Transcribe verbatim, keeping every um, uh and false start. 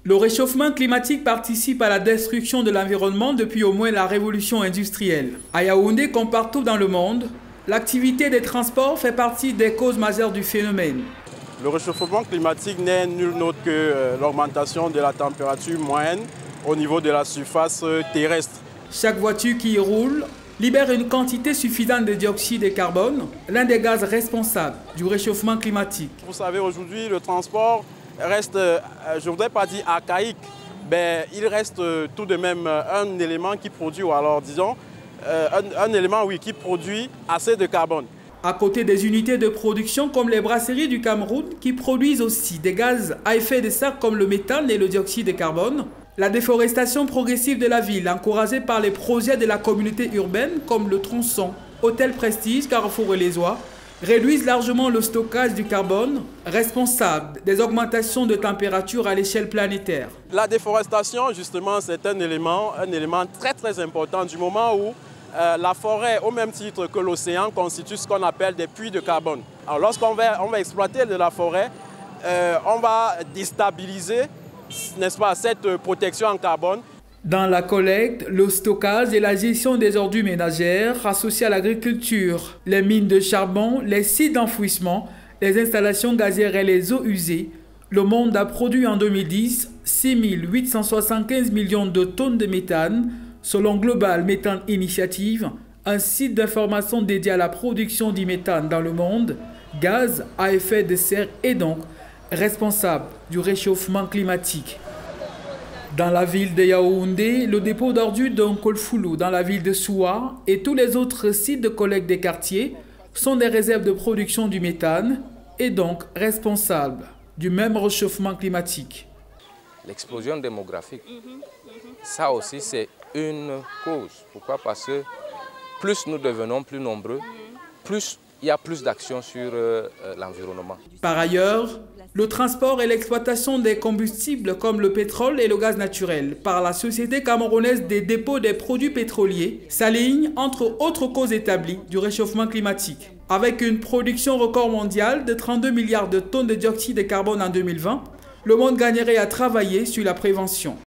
Le réchauffement climatique participe à la destruction de l'environnement depuis au moins la révolution industrielle. À Yaoundé, comme partout dans le monde, l'activité des transports fait partie des causes majeures du phénomène. Le réchauffement climatique n'est nul autre que l'augmentation de la température moyenne au niveau de la surface terrestre. Chaque voiture qui y roule libère une quantité suffisante de dioxyde de carbone, l'un des gaz responsables du réchauffement climatique. Vous savez, aujourd'hui, le transport reste, je ne voudrais pas dire archaïque, mais il reste tout de même un élément qui produit, ou alors disons, un, un élément oui, qui produit assez de carbone. À côté des unités de production comme les brasseries du Cameroun qui produisent aussi des gaz à effet de serre comme le méthane et le dioxyde de carbone, la déforestation progressive de la ville encouragée par les projets de la communauté urbaine comme le tronçon, Hôtel Prestige, Carrefour et les Oies, réduisent largement le stockage du carbone, responsable des augmentations de température à l'échelle planétaire. La déforestation, justement, c'est un élément, un élément très très important du moment où euh, la forêt, au même titre que l'océan, constitue ce qu'on appelle des puits de carbone. Alors lorsqu'on va, on va exploiter de la forêt, euh, on va déstabiliser, n'est-ce pas, cette protection en carbone. Dans la collecte, le stockage et la gestion des ordures ménagères associées à l'agriculture, les mines de charbon, les sites d'enfouissement, les installations gazières et les eaux usées, le monde a produit en deux mille dix six mille huit cent soixante-quinze millions de tonnes de méthane, selon Global Methane Initiative, un site d'information dédié à la production du méthane dans le monde, gaz à effet de serre et donc responsable du réchauffement climatique. Dans la ville de Yaoundé, le dépôt d'ordures d'Onkolfoulou, dans la ville de Soua et tous les autres sites de collecte des quartiers sont des réserves de production du méthane et donc responsables du même réchauffement climatique. L'explosion démographique, ça aussi c'est une cause. Pourquoi? Parce que plus nous devenons plus nombreux, plus il y a plus d'action sur euh, l'environnement. Par ailleurs, le transport et l'exploitation des combustibles comme le pétrole et le gaz naturel par la Société camerounaise des dépôts des produits pétroliers s'alignent entre autres causes établies du réchauffement climatique. Avec une production record mondiale de trente-deux milliards de tonnes de dioxyde de carbone en deux mille vingt, le monde gagnerait à travailler sur la prévention.